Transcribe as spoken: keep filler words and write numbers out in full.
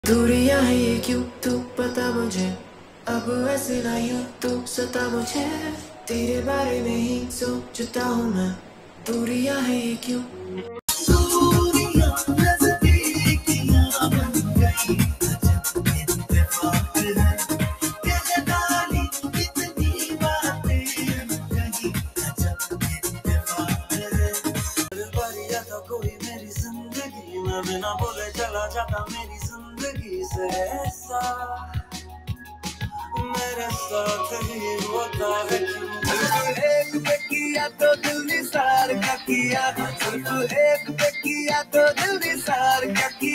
दूरियां है ये क्यों तू पता मुझे, अब ऐसे ना यूं तू सता मुझे, तेरे बारे में ही सोचता हूँ मैं। दूरियां है ये क्यों, दूरियां नजदीकियां बन गई, अजब इत्तेफाक है, कैसे डाली कितनी बातें कही, अजब इत्तेफाक है। बढ़िया था कोई मेरी जिंदगी में, बिना बोले चला जाता मेरी जिंदगी से, ऐसा मेरे साथ ही होता है क्यों। एक पे किया तो दिल निसार क्या किया, सिर्फ एक पे किया तो दिल निसार क्या किया।